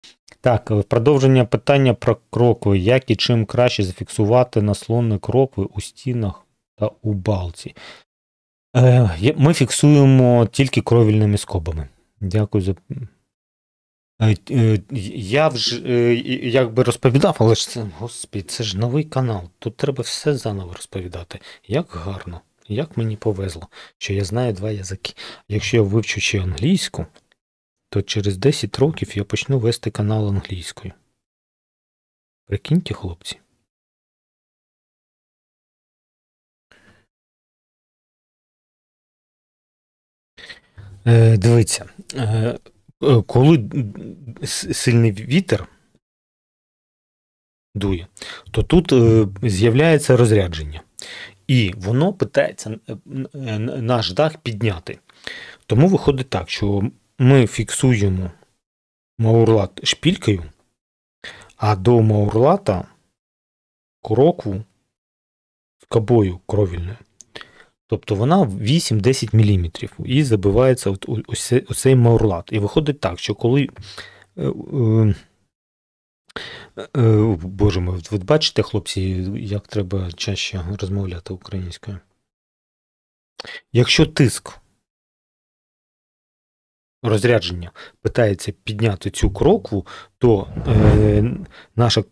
Так, продовження питання про крокви. Як і чим краще зафіксувати наслони крокви у стінах та у балці? Ми фіксуємо тільки кровельними скобами. Дякую за. Я вже якби розповідав, але ж це, господи, це ж новий канал. Тут треба все заново розповідати. Як гарно, як мені повезло, що я знаю 2 язики. Якщо я вивчу ще англійську, то через 10 років я почну вести канал англійською. Прикиньте, хлопці. Дивіться, коли сильний вітер дує, то тут з'являється розрядження. І воно питається наш дах підняти. Тому виходить так, що ми фіксуємо маурлат шпількою, а до маурлата крокву скобою кровельною. Тобто вона 8-10 мм і забивається оцей маурлат. І виходить так, що коли Боже мой, ви бачите, хлопці, як треба чаще розмовляти українською? Якщо тиск розрядження питається підняти цю крокву, то наша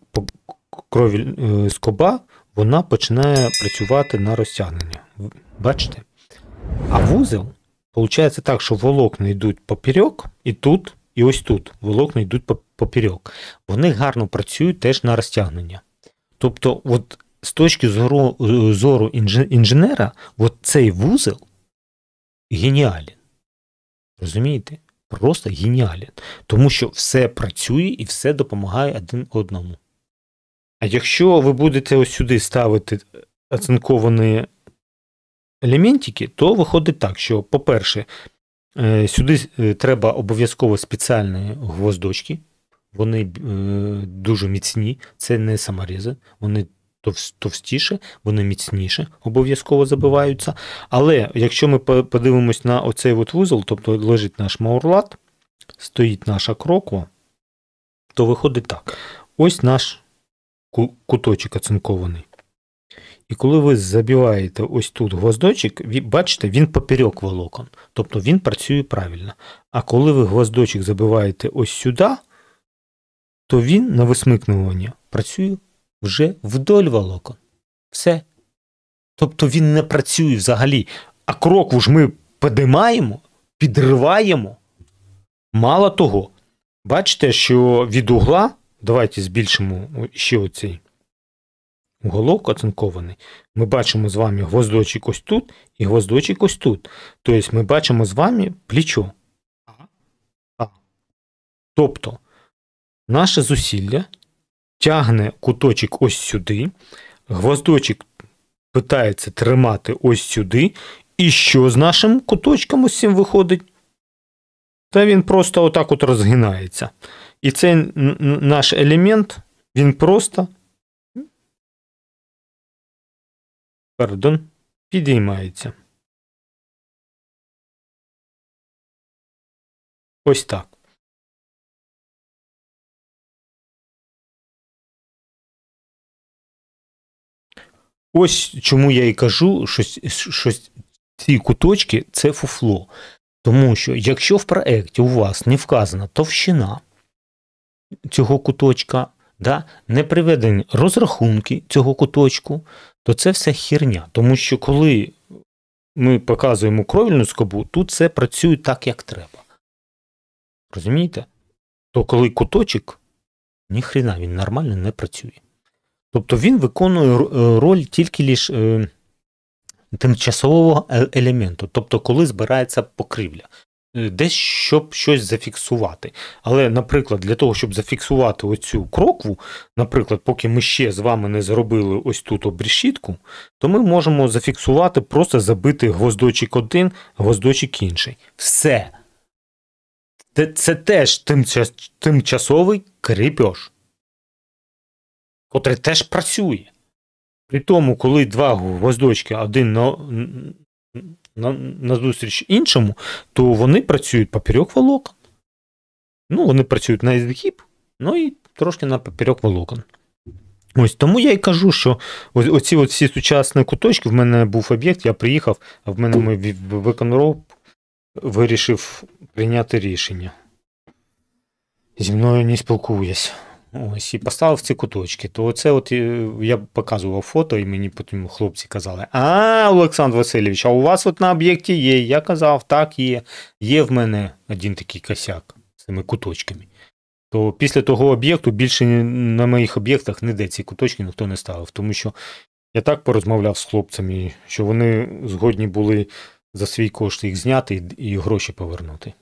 скоба, вона починає працювати на розтягнення. Бачите? А вузол, виходить так, що волокна йдуть поперек, і тут, і ось тут волокна йдуть поперек. Вони гарно працюють теж на розтягнення. Тобто, от з точки зору інженера, от цей вузол геніален. Розумієте? Просто геніален. Тому що все працює і все допомагає один одному. А якщо ви будете ось сюди ставити оцинковані елементики, то виходить так, що, по-перше, сюди треба обов'язково спеціальні гвоздочки. Вони дуже міцні, це не саморізи, вони товстіше, вони міцніше, обов'язково забиваються. Але якщо ми подивимось на оцей от вузол, тобто лежить наш маурлат, стоїть наша кроква, то виходить так. Ось наш куточок оцинкований. І коли ви забиваєте ось тут гвоздочок, бачите, він поперек волокон, тобто він працює правильно. А коли ви гвоздочок забиваєте ось сюди, то він на висмикнування працює вже вдоль волокон. Все. Тобто він не працює взагалі. А крокву ж ми підіймаємо, підриваємо. Мало того, бачите, що від угла, давайте збільшимо ще оцей уголок оцинкований, ми бачимо з вами гвоздочок ось тут і гвоздочок ось тут. Тобто ми бачимо з вами плечо. Тобто наше зусилля тягне куточок ось сюди, гвоздочок питається тримати ось сюди, і що з нашим куточком ось цим виходить? Та він просто отак от розгинається. І цей наш елемент, він просто підіймається. Ось так. Ось чому я і кажу, що ці куточки – це фуфло. Тому що якщо в проєкті у вас не вказана товщина цього куточка, не приведені розрахунки цього куточку, то це все херня. Тому що коли ми показуємо кровельну скобу, тут все працює так, як треба. Розумієте? То коли куточок, ніхрена він нормально не працює. Тобто він виконує роль тільки лиш тимчасового елементу, тобто коли збирається покривля. Десь, щоб щось зафіксувати. Але, наприклад, для того, щоб зафіксувати оцю крокву, наприклад, поки ми ще з вами не зробили ось тут обрешітку, то ми можемо зафіксувати, просто забити гвоздочок один, гвоздочок інший. Все. Це теж тимчасовий кріпеж, котрий теж працює. При тому, коли 2 гвоздочки один назустріч іншому, то вони працюють поперек волокон. Вони працюють на згиб, Ну і трошки на поперек волокон. Ось тому я й кажу, що оці всі сучасні куточки, в мене був об'єкт, я приїхав, а в мене виконроб вирішив прийняти рішення. Зі мною не спілкуюсь. Ось, і поставив ці куточки. То оце от я показував фото, і мені потім хлопці казали: Олександр Васильович, а у вас от на об'єкті є. Я казав, так, є. Є в мене один такий косяк з цими куточками. То після того об'єкту більше на моїх об'єктах ніде ці куточки ніхто не ставив. Тому що я так порозмовляв з хлопцями, що вони згодні були за свій кошт їх зняти і гроші повернути.